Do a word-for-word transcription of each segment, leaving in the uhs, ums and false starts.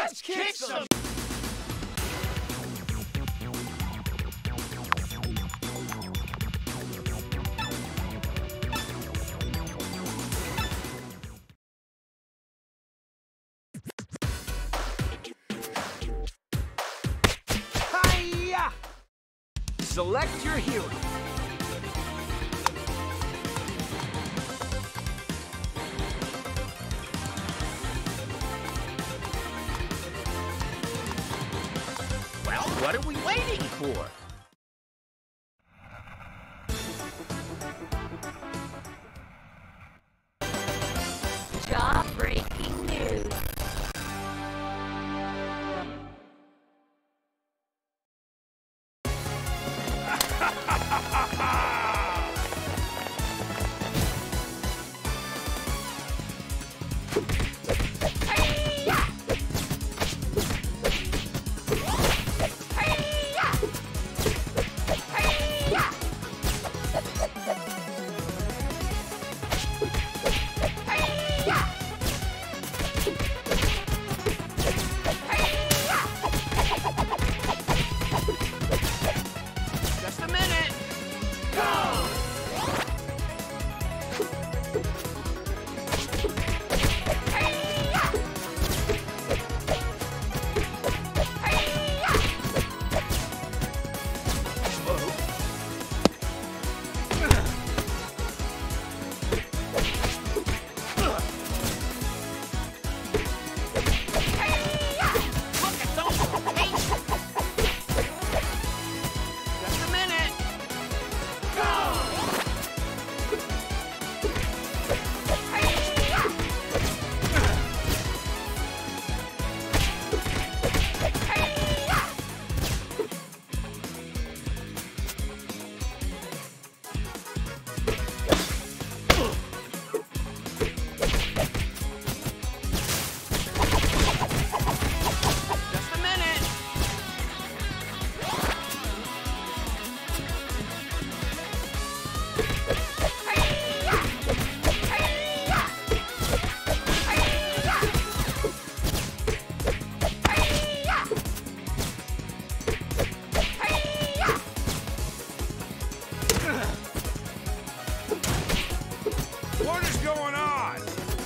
Let's kick some! Hi-ya! Select your hero. Well, what are we waiting for? Jaw-breaking news. Just a minute. Go! Just a minute. Go! Just a minute. What is going on?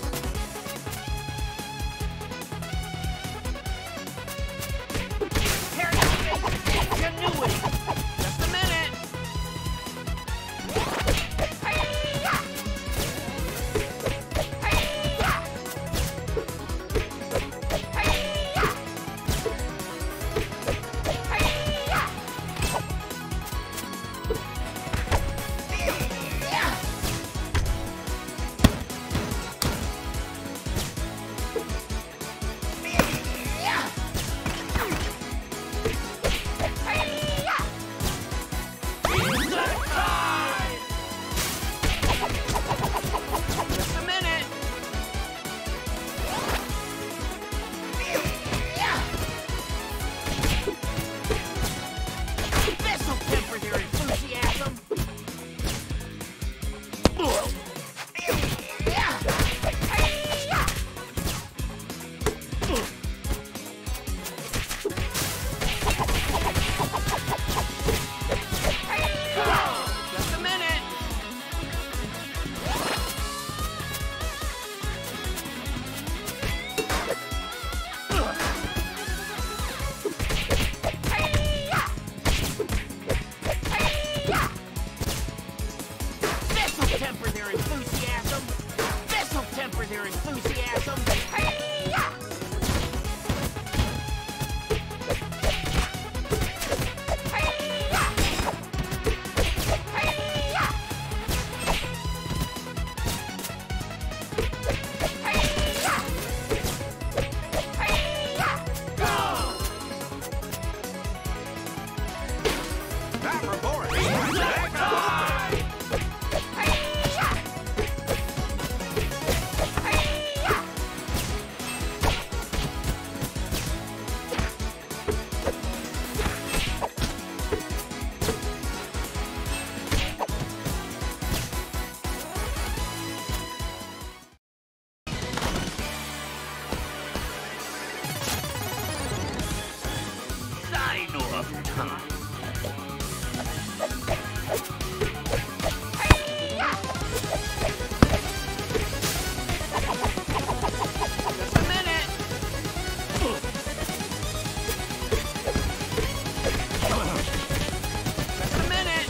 Harry, ingenuity. Just a minute. Just a minute. This'll temper their enthusiasm. Just a minute. This'll temper their enthusiasm. This'll temper their enthusiasm. That report. time. Just a minute. Just a minute.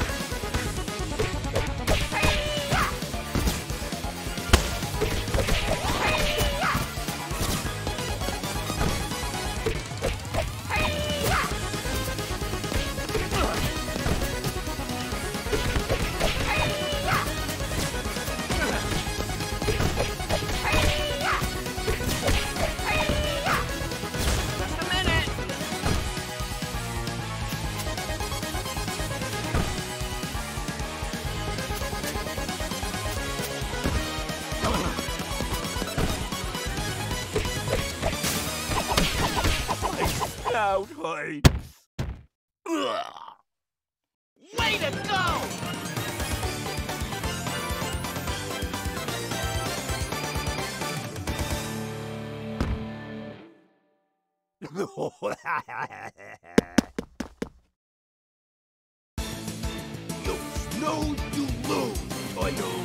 Out heights. Way to go! You snooze, you lose, Toyo.